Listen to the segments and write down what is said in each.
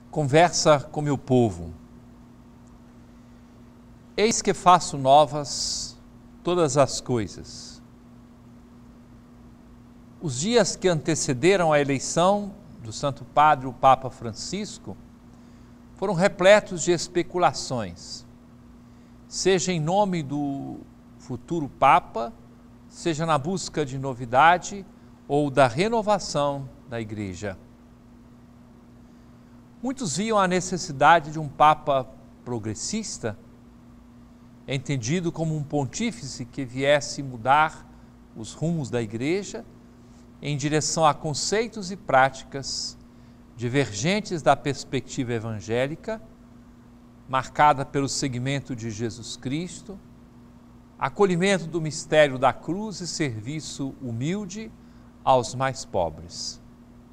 Conversa com meu povo. Eis que faço novas todas as coisas. Os dias que antecederam a eleição do Santo Padre, o Papa Francisco, foram repletos de especulações, seja em nome do futuro Papa, seja na busca de novidade ou da renovação da Igreja. Muitos viam a necessidade de um Papa progressista, entendido como um pontífice que viesse mudar os rumos da Igreja em direção a conceitos e práticas divergentes da perspectiva evangélica, marcada pelo seguimento de Jesus Cristo, acolhimento do mistério da cruz e serviço humilde aos mais pobres.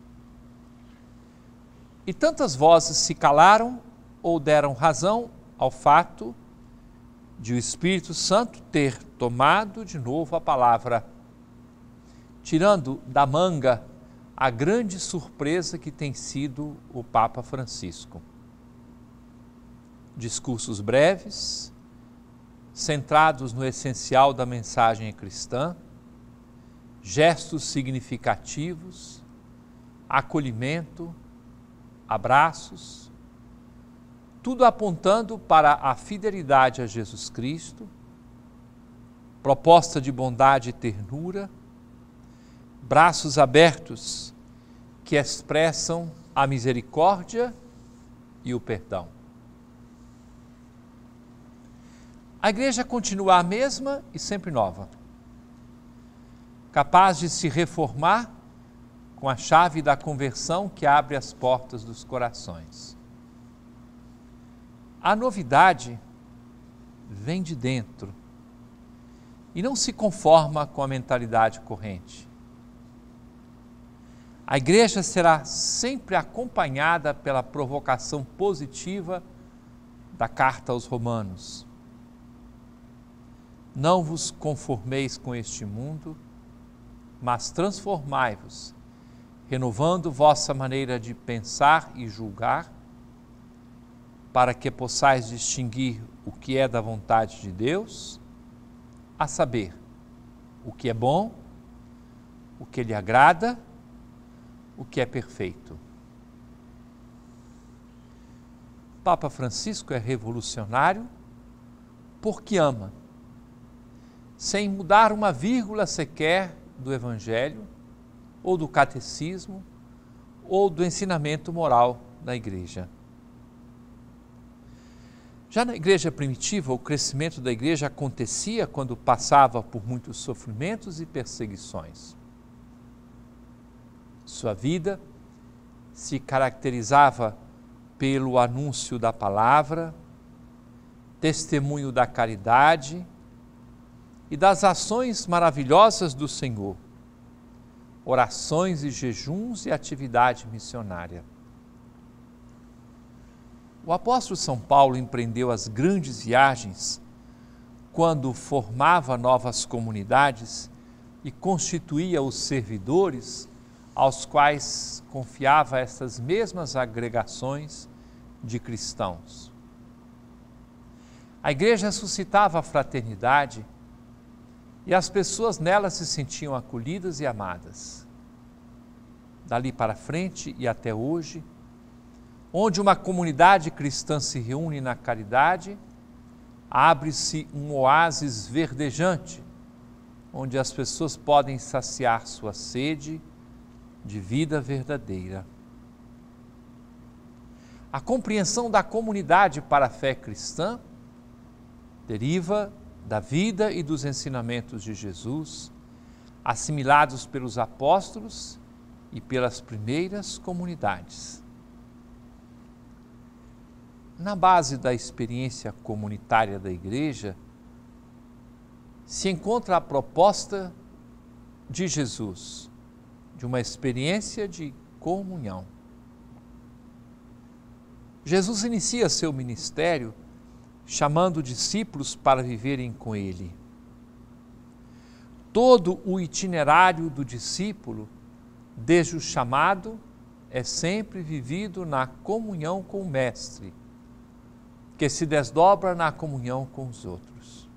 E tantas vozes se calaram ou deram razão ao fato de o Espírito Santo ter tomado de novo a palavra, tirando da manga a grande surpresa que tem sido o Papa Francisco. Discursos breves, centrados no essencial da mensagem cristã, gestos significativos, acolhimento, abraços, tudo apontando para a fidelidade a Jesus Cristo, proposta de bondade e ternura, braços abertos que expressam a misericórdia e o perdão. A Igreja continua a mesma e sempre nova, capaz de se reformar com a chave da conversão que abre as portas dos corações. A novidade vem de dentro e não se conforma com a mentalidade corrente. A Igreja será sempre acompanhada pela provocação positiva da carta aos Romanos. Não vos conformeis com este mundo, mas transformai-vos, renovando vossa maneira de pensar e julgar, para que possais distinguir o que é da vontade de Deus, a saber, o que é bom, o que lhe agrada, o que é perfeito. Papa Francisco é revolucionário porque ama, sem mudar uma vírgula sequer do Evangelho, ou do catecismo, ou do ensinamento moral da Igreja. Já na Igreja primitiva, o crescimento da Igreja acontecia quando passava por muitos sofrimentos e perseguições. Sua vida se caracterizava pelo anúncio da palavra, testemunho da caridade e das ações maravilhosas do Senhor, orações e jejuns e atividade missionária. O apóstolo São Paulo empreendeu as grandes viagens quando formava novas comunidades e constituía os servidores aos quais confiava essas mesmas agregações de cristãos. A Igreja suscitava a fraternidade e as pessoas nela se sentiam acolhidas e amadas. Dali para frente e até hoje, onde uma comunidade cristã se reúne na caridade, abre-se um oásis verdejante, onde as pessoas podem saciar sua sede de vida verdadeira. A compreensão da comunidade para a fé cristã deriva da vida e dos ensinamentos de Jesus, assimilados pelos apóstolos e pelas primeiras comunidades. Na base da experiência comunitária da Igreja, se encontra a proposta de Jesus, de uma experiência de comunhão. Jesus inicia seu ministério chamando discípulos para viverem com ele. Todo o itinerário do discípulo, desde o chamado é sempre vivido na comunhão com o Mestre, que se desdobra na comunhão com os outros.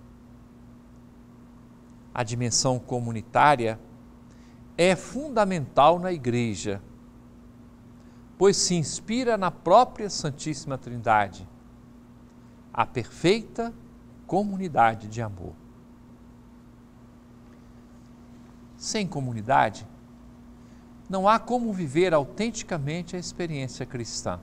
A dimensão comunitária é fundamental na Igreja, pois se inspira na própria Santíssima Trindade, a perfeita comunidade de amor. Sem comunidade, não há como viver autenticamente a experiência cristã.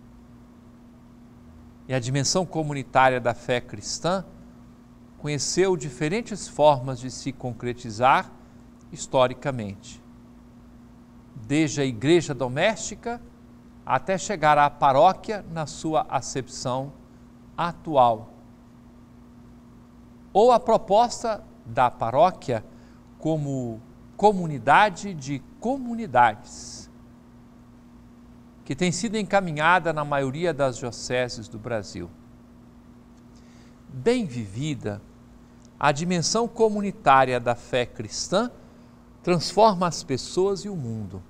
E a dimensão comunitária da fé cristã conheceu diferentes formas de se concretizar historicamente, desde a igreja doméstica até chegar à paróquia na sua acepção atual. Ou a proposta da paróquia como comunidade de comunidades, que tem sido encaminhada na maioria das dioceses do Brasil. Bem vivida, a dimensão comunitária da fé cristã transforma as pessoas e o mundo.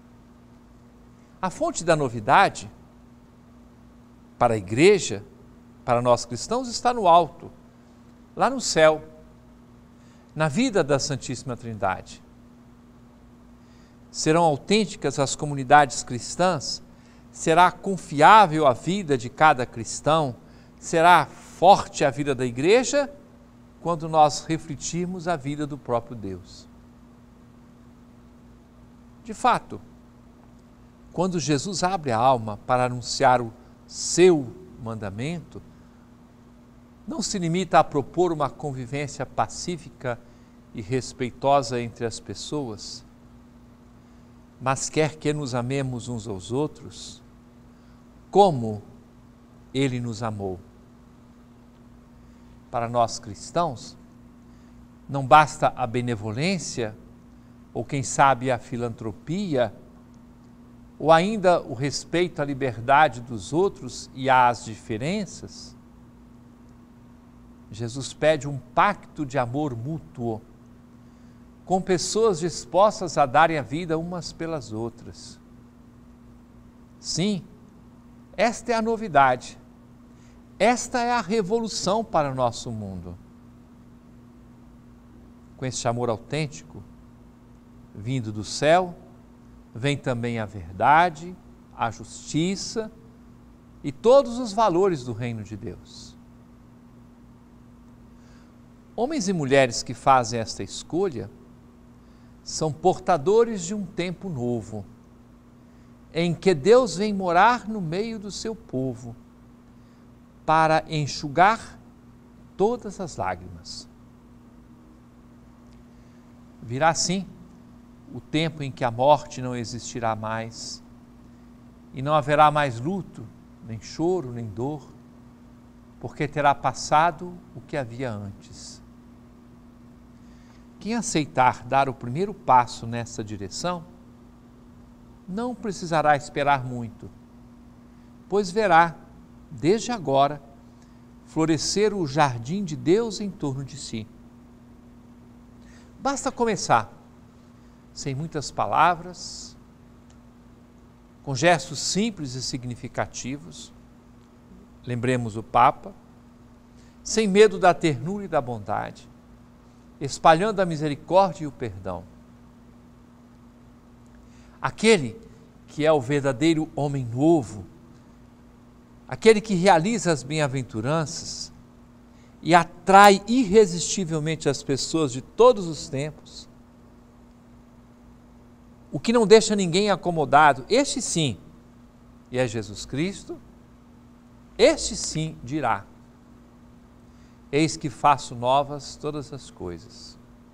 A fonte da novidade para a Igreja, para nós cristãos, está no alto, lá no céu, na vida da Santíssima Trindade. Serão autênticas as comunidades cristãs? Será confiável a vida de cada cristão? Será forte a vida da Igreja? Quando nós refletirmos a vida do próprio Deus. De fato, quando Jesus abre a alma para anunciar o seu mandamento, não se limita a propor uma convivência pacífica e respeitosa entre as pessoas, mas quer que nos amemos uns aos outros como Ele nos amou. Para nós cristãos, não basta a benevolência, ou quem sabe a filantropia, ou ainda o respeito à liberdade dos outros e às diferenças. Jesus pede um pacto de amor mútuo, com pessoas dispostas a darem a vida umas pelas outras. Sim, esta é a novidade. Esta é a revolução para o nosso mundo. Com esse amor autêntico, vindo do céu, vem também a verdade, a justiça e todos os valores do reino de Deus. Homens e mulheres que fazem esta escolha são portadores de um tempo novo, em que Deus vem morar no meio do seu povo, para enxugar todas as lágrimas. Virá sim o tempo em que a morte não existirá mais, e não haverá mais luto, nem choro, nem dor, porque terá passado o que havia antes. Quem aceitar dar o primeiro passo nessa direção, não precisará esperar muito, pois verá, desde agora, florescer o jardim de Deus em torno de si. Basta começar, sem muitas palavras, com gestos simples e significativos, lembremos o Papa, sem medo da ternura e da bondade, espalhando a misericórdia e o perdão. Aquele que é o verdadeiro homem novo, aquele que realiza as bem-aventuranças e atrai irresistivelmente as pessoas de todos os tempos, o que não deixa ninguém acomodado, este sim, e é Jesus Cristo, este sim dirá: eis que faço novas todas as coisas.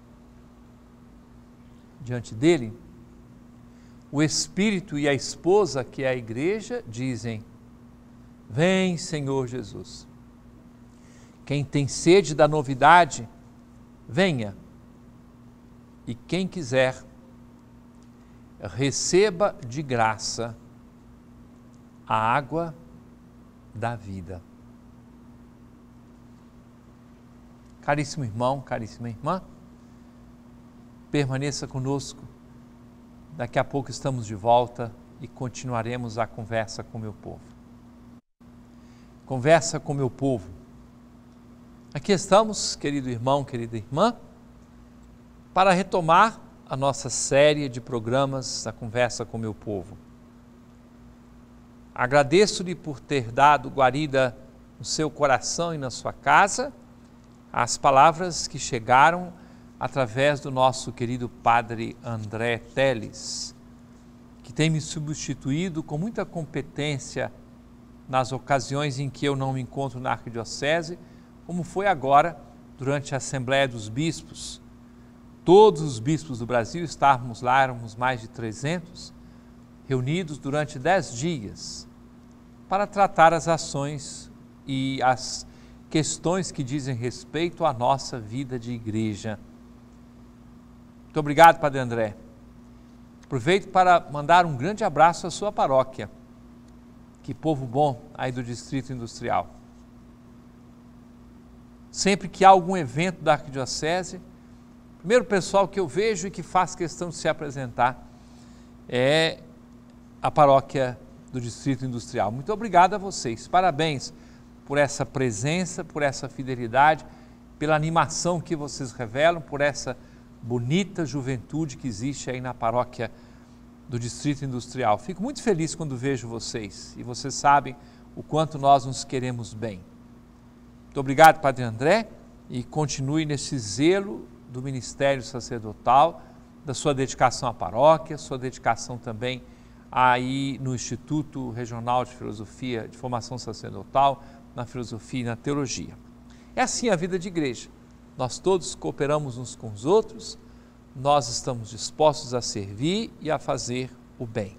Diante dele, o Espírito e a esposa, que é a Igreja, dizem: vem, Senhor Jesus. Quem tem sede da novidade, venha. E quem quiser, receba de graça a água da vida. Caríssimo irmão, caríssima irmã, permaneça conosco. Daqui a pouco estamos de volta e continuaremos a conversa com meu povo. Conversa com meu povo. Aqui estamos, querido irmão, querida irmã, para retomar a nossa série de programas da Conversa com meu povo. Agradeço-lhe por ter dado guarida no seu coração e na sua casa as palavras que chegaram através do nosso querido Padre André Teles, que tem me substituído com muita competência nas ocasiões em que eu não me encontro na Arquidiocese, como foi agora durante a Assembleia dos Bispos. Todos os bispos do Brasil estávamos lá, éramos mais de 300, reunidos durante 10 dias para tratar as ações e as questões que dizem respeito à nossa vida de igreja. Muito obrigado, Padre André. Aproveito para mandar um grande abraço à sua paróquia. Que povo bom aí do Distrito Industrial. Sempre que há algum evento da Arquidiocese, o primeiro pessoal que eu vejo e que faz questão de se apresentar é a paróquia do Distrito Industrial. Muito obrigado a vocês. Parabéns por essa presença, por essa fidelidade, pela animação que vocês revelam, por essa bonita juventude que existe aí na paróquia do Distrito Industrial. Fico muito feliz quando vejo vocês e vocês sabem o quanto nós nos queremos bem. Muito obrigado, Padre André, e continue nesse zelo do ministério sacerdotal, da sua dedicação à paróquia, sua dedicação também aí no Instituto Regional de Filosofia, de Formação Sacerdotal, na filosofia e na teologia. É assim a vida de igreja. Nós todos cooperamos uns com os outros, nós estamos dispostos a servir e a fazer o bem.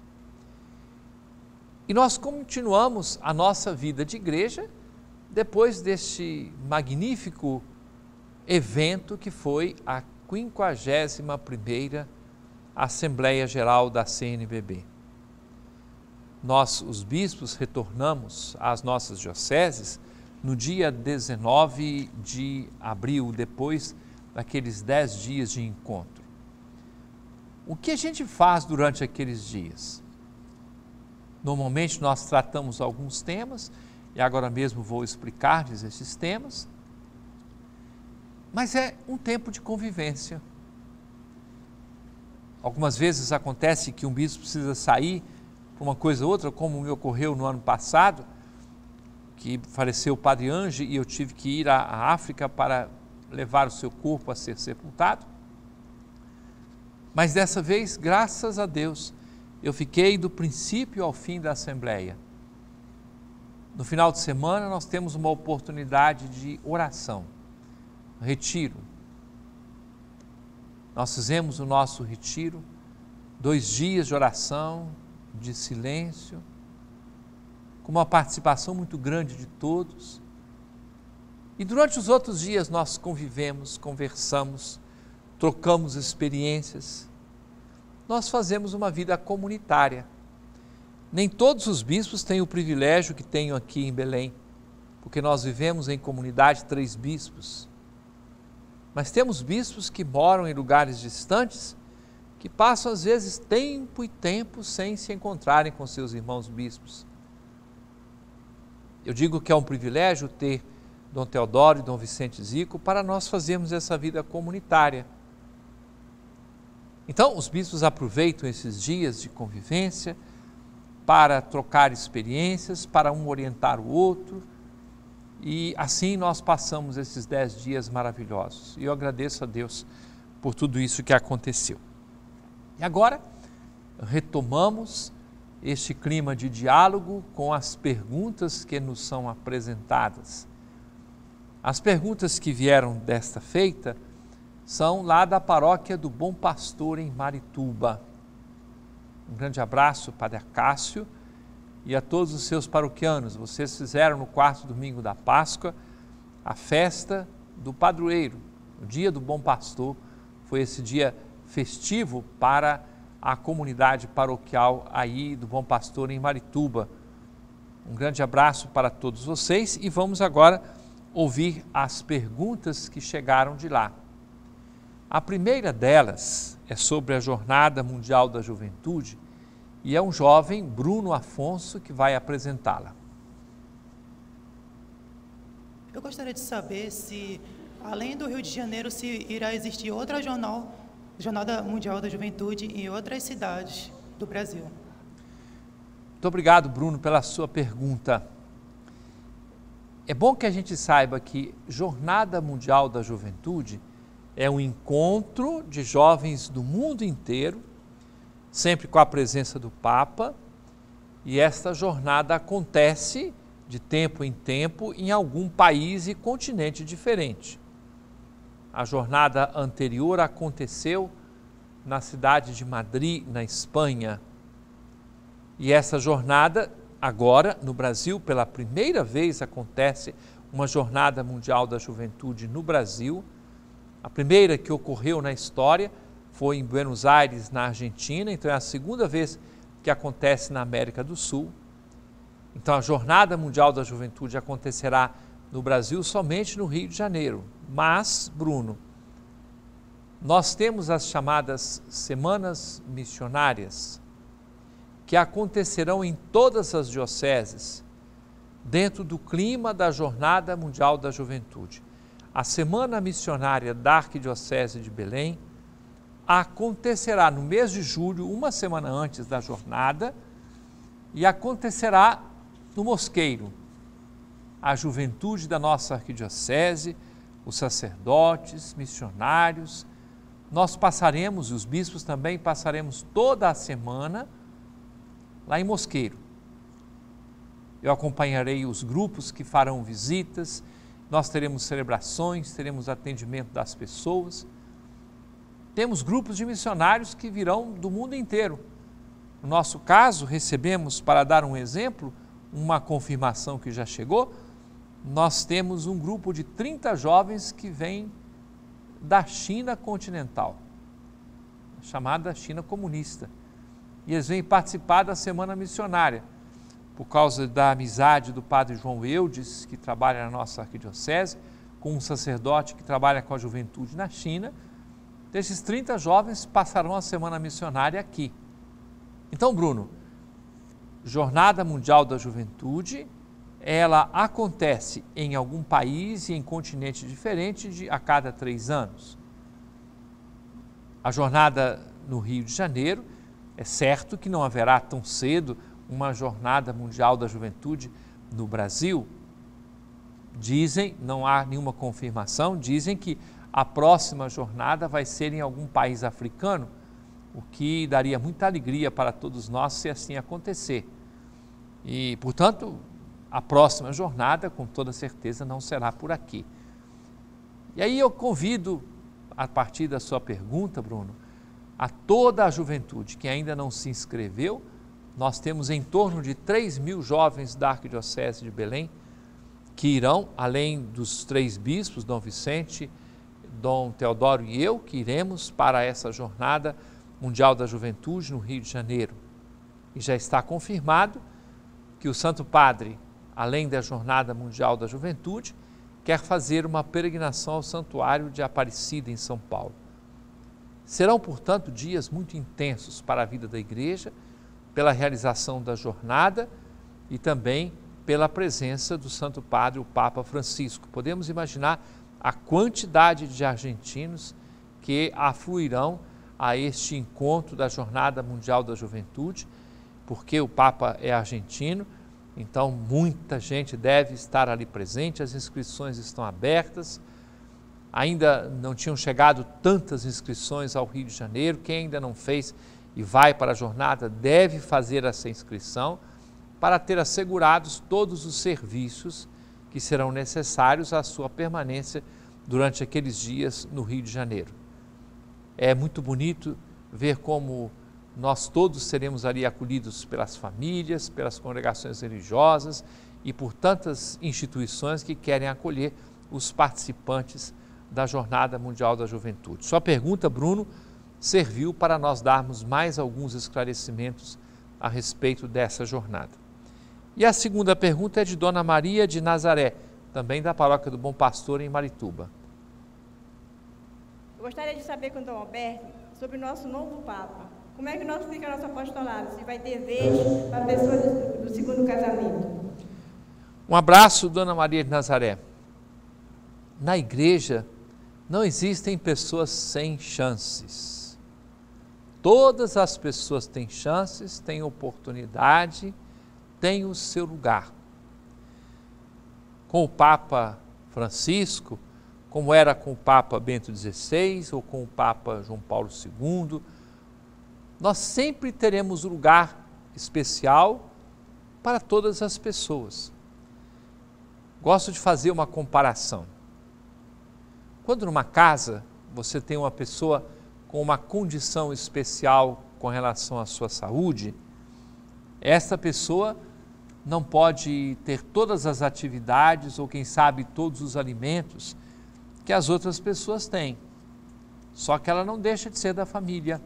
E nós continuamos a nossa vida de igreja depois deste magnífico evento que foi a 51ª Assembleia Geral da CNBB. Nós, os bispos, retornamos às nossas dioceses no dia 19 de abril, depois daqueles 10 dias de encontro. O que a gente faz durante aqueles dias? Normalmente nós tratamos alguns temas, e agora mesmo vou explicar-lhes esses temas, mas é um tempo de convivência. Algumas vezes acontece que um bispo precisa sair para uma coisa ou outra, como me ocorreu no ano passado, que faleceu o Padre Ange e eu tive que ir à África para levar o seu corpo a ser sepultado. Mas dessa vez, graças a Deus, eu fiquei do princípio ao fim da Assembleia. No final de semana, nós temos uma oportunidade de oração, retiro. Nós fizemos o nosso retiro, 2 dias de oração, de silêncio, com uma participação muito grande de todos. E durante os outros dias nós convivemos, conversamos, trocamos experiências. Nós fazemos uma vida comunitária. Nem todos os bispos têm o privilégio que tenho aqui em Belém, porque nós vivemos em comunidade 3 bispos. Mas temos bispos que moram em lugares distantes, que passam às vezes tempo e tempo sem se encontrarem com seus irmãos bispos. Eu digo que é um privilégio ter Dom Teodoro e Dom Vicente Zico para nós fazermos essa vida comunitária. Então, os bispos aproveitam esses dias de convivência para trocar experiências, para um orientar o outro, e assim nós passamos esses 10 dias maravilhosos. E eu agradeço a Deus por tudo isso que aconteceu. E agora, retomamos este clima de diálogo com as perguntas que nos são apresentadas. As perguntas que vieram desta feita são lá da paróquia do Bom Pastor em Marituba. Um grande abraço, Padre Acácio, e a todos os seus paroquianos. Vocês fizeram no 4º domingo da Páscoa a festa do padroeiro. O dia do Bom Pastor foi esse dia festivo para a comunidade paroquial aí do Bom Pastor em Marituba. Um grande abraço para todos vocês e vamos agora ouvir as perguntas que chegaram de lá. A primeira delas é sobre a Jornada Mundial da Juventude e é um jovem, Bruno Afonso, que vai apresentá-la. Eu gostaria de saber se, além do Rio de Janeiro, se irá existir outra Jornada Mundial da Juventude em outras cidades do Brasil. Muito obrigado, Bruno, pela sua pergunta. É bom que a gente saiba que Jornada Mundial da Juventude é um encontro de jovens do mundo inteiro, sempre com a presença do Papa, e esta jornada acontece de tempo em tempo em algum país e continente diferente. A jornada anterior aconteceu na cidade de Madrid, na Espanha, e essa jornada agora, no Brasil, pela primeira vez acontece uma Jornada Mundial da Juventude no Brasil. A primeira que ocorreu na história foi em Buenos Aires, na Argentina, então é a segunda vez que acontece na América do Sul. Então a Jornada Mundial da Juventude acontecerá no Brasil somente no Rio de Janeiro. Mas, Bruno, nós temos as chamadas Semanas Missionárias, que acontecerão em todas as dioceses, dentro do clima da Jornada Mundial da Juventude. A Semana Missionária da Arquidiocese de Belém acontecerá no mês de julho, uma semana antes da jornada, e acontecerá no Mosqueiro. A juventude da nossa arquidiocese, os sacerdotes, missionários, nós passaremos, e os bispos também passaremos toda a semana lá em Mosqueiro. Eu acompanharei os grupos que farão visitas, nós teremos celebrações, teremos atendimento das pessoas. Temos grupos de missionários que virão do mundo inteiro. No nosso caso, recebemos, para dar um exemplo, uma confirmação que já chegou, nós temos um grupo de 30 jovens que vêm da China continental, chamada China comunista. E eles vêm participar da Semana Missionária, por causa da amizade do padre João Eudes, que trabalha na nossa arquidiocese, com um sacerdote que trabalha com a juventude na China. Desses 30 jovens passarão a Semana Missionária aqui. Então, Bruno, Jornada Mundial da Juventude, ela acontece em algum país e em continente diferente a cada 3 anos. A jornada no Rio de Janeiro, é certo que não haverá tão cedo uma Jornada Mundial da Juventude no Brasil. Dizem, não há nenhuma confirmação, dizem que a próxima jornada vai ser em algum país africano, o que daria muita alegria para todos nós se assim acontecer. E, portanto, a próxima jornada, com toda certeza, não será por aqui. E aí eu convido, a partir da sua pergunta, Bruno, a toda a juventude que ainda não se inscreveu. Nós temos em torno de 3.000 jovens da Arquidiocese de Belém que irão, além dos 3 bispos, Dom Vicente, Dom Teodoro e eu, que iremos para essa Jornada Mundial da Juventude no Rio de Janeiro. E já está confirmado que o Santo Padre, além da Jornada Mundial da Juventude, quer fazer uma peregrinação ao Santuário de Aparecida em São Paulo. Serão, portanto, dias muito intensos para a vida da Igreja, pela realização da jornada e também pela presença do Santo Padre, o Papa Francisco. Podemos imaginar a quantidade de argentinos que afluirão a este encontro da Jornada Mundial da Juventude, porque o Papa é argentino, então muita gente deve estar ali presente, as inscrições estão abertas. Ainda não tinham chegado tantas inscrições ao Rio de Janeiro. Quem ainda não fez e vai para a jornada deve fazer essa inscrição para ter assegurados todos os serviços que serão necessários à sua permanência durante aqueles dias no Rio de Janeiro. É muito bonito ver como nós todos seremos ali acolhidos pelas famílias, pelas congregações religiosas e por tantas instituições que querem acolher os participantes da Jornada Mundial da Juventude. Sua pergunta, Bruno, serviu para nós darmos mais alguns esclarecimentos a respeito dessa jornada. E a segunda pergunta é de Dona Maria de Nazaré, também da Paróquia do Bom Pastor em Marituba. Eu gostaria de saber com o Dom Alberto sobre o nosso novo Papa. Como é que nós fica nosso apostolado? Se vai ter vez para pessoas do segundo casamento? Um abraço, Dona Maria de Nazaré. Na igreja não existem pessoas sem chances. Todas as pessoas têm chances, têm oportunidade, têm o seu lugar. Com o Papa Francisco, como era com o Papa Bento XVI ou com o Papa João Paulo II, nós sempre teremos um lugar especial para todas as pessoas. Gosto de fazer uma comparação. Quando numa casa você tem uma pessoa com uma condição especial com relação à sua saúde, essa pessoa não pode ter todas as atividades ou, quem sabe, todos os alimentos que as outras pessoas têm. Só que ela não deixa de ser da família.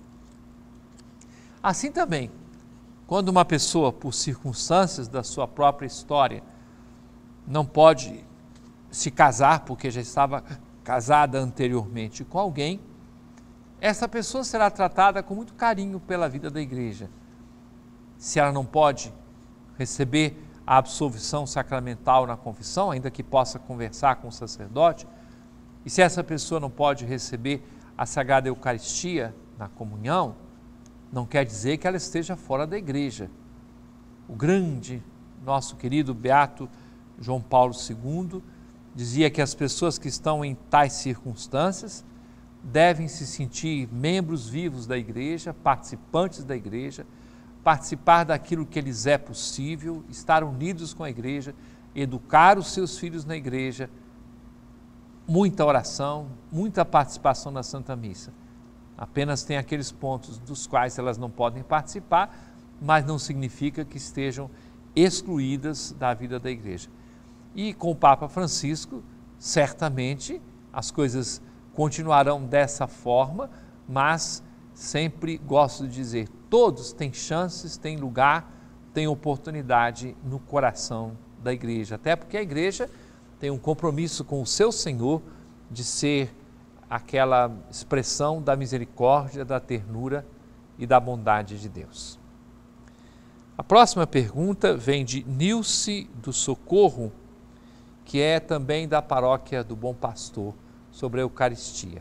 Assim também, quando uma pessoa, por circunstâncias da sua própria história, não pode se casar porque já estava casada anteriormente com alguém, essa pessoa será tratada com muito carinho pela vida da igreja. Se ela não pode receber a absolvição sacramental na confissão, ainda que possa conversar com o sacerdote, e se essa pessoa não pode receber a Sagrada Eucaristia na comunhão, não quer dizer que ela esteja fora da igreja. O grande, nosso querido Beato João Paulo II dizia que as pessoas que estão em tais circunstâncias devem se sentir membros vivos da igreja, participantes da igreja, participar daquilo que lhes é possível, estar unidos com a igreja, educar os seus filhos na igreja, muita oração, muita participação na Santa Missa. Apenas tem aqueles pontos dos quais elas não podem participar, mas não significa que estejam excluídas da vida da igreja. E com o Papa Francisco, certamente as coisas continuarão dessa forma, mas sempre gosto de dizer, todos têm chances, têm lugar, têm oportunidade no coração da igreja, até porque a igreja tem um compromisso com o seu Senhor de ser aquela expressão da misericórdia, da ternura e da bondade de Deus. A próxima pergunta vem de Nilce do Socorro, que é também da paróquia do Bom Pastor, sobre a Eucaristia.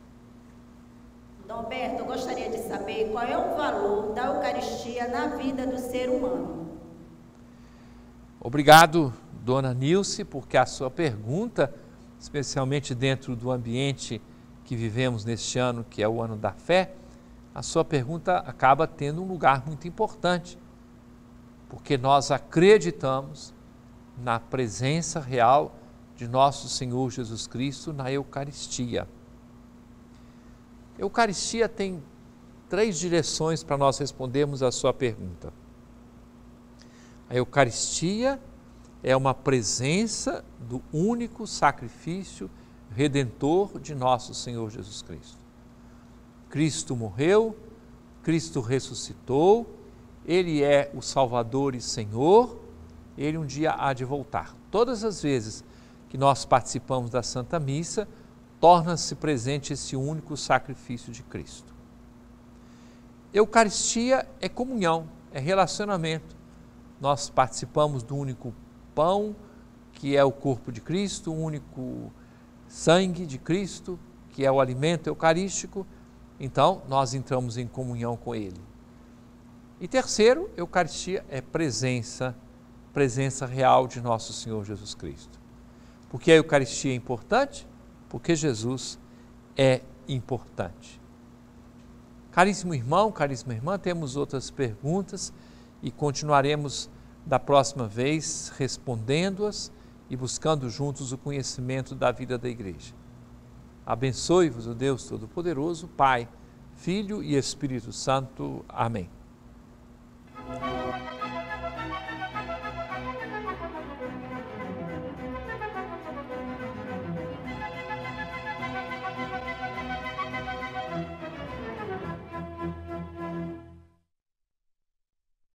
Dom Berto, eu gostaria de saber qual é o valor da Eucaristia na vida do ser humano. Obrigado, Dona Nilce, porque a sua pergunta, especialmente dentro do ambiente que vivemos neste ano, que é o ano da fé, a sua pergunta acaba tendo um lugar muito importante, porque nós acreditamos na presença real de nosso Senhor Jesus Cristo na Eucaristia. Eucaristia tem 3 direções para nós respondermos a sua pergunta. A Eucaristia é uma presença do único sacrifício redentor de nosso Senhor Jesus Cristo. Cristo morreu, Cristo ressuscitou, Ele é o Salvador e Senhor, Ele um dia há de voltar. Todas as vezes que nós participamos da Santa Missa, torna-se presente esse único sacrifício de Cristo. Eucaristia é comunhão, é relacionamento. Nós participamos do único pão, que é o corpo de Cristo, o único sangue de Cristo, que é o alimento eucarístico. Então, nós entramos em comunhão com Ele. E terceiro, Eucaristia é presença real de nosso Senhor Jesus Cristo. Por que a Eucaristia é importante? Porque Jesus é importante. Caríssimo irmão, caríssima irmã, temos outras perguntas e continuaremos da próxima vez respondendo-as e buscando juntos o conhecimento da vida da igreja. Abençoe-vos o Deus Todo-Poderoso, Pai, Filho e Espírito Santo. Amém.